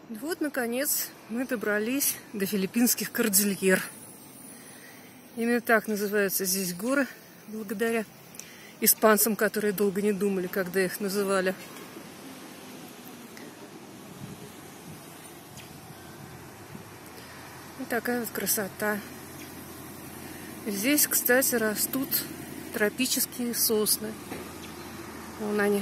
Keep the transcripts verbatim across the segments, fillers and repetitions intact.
Вот, наконец, мы добрались до филиппинских кордильер. Именно так называются здесь горы, благодаря испанцам, которые долго не думали, когда их называли. Вот такая вот красота. Здесь, кстати, растут тропические сосны. Вон они.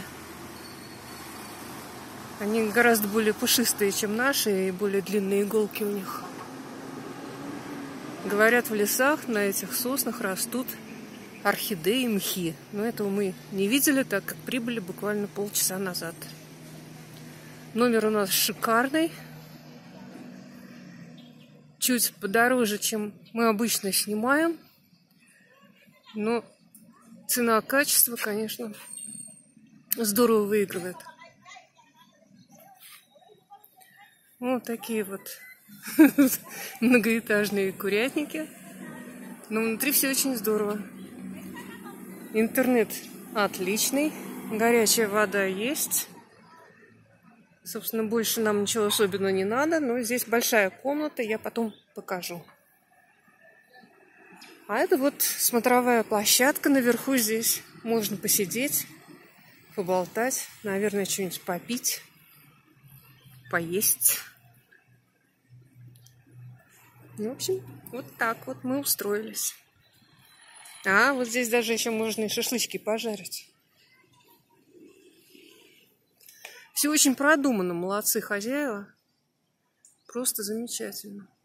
Они гораздо более пушистые, чем наши, и более длинные иголки у них. Говорят, в лесах на этих соснах растут орхидеи и мхи. Но этого мы не видели, так как прибыли буквально полчаса назад. Номер у нас шикарный. Чуть подороже, чем мы обычно снимаем. Но цена-качество, конечно, здорово выигрывает. Вот такие вот многоэтажные курятники. Но внутри все очень здорово. Интернет отличный. Горячая вода есть. Собственно, больше нам ничего особенного не надо. Но здесь большая комната, я потом покажу. А это вот смотровая площадка наверху здесь. Можно посидеть, поболтать, наверное, что-нибудь попить, поесть. В общем, вот так вот мы устроились. А, вот здесь даже еще можно и шашлычки пожарить. Все очень продумано, молодцы хозяева. Просто замечательно.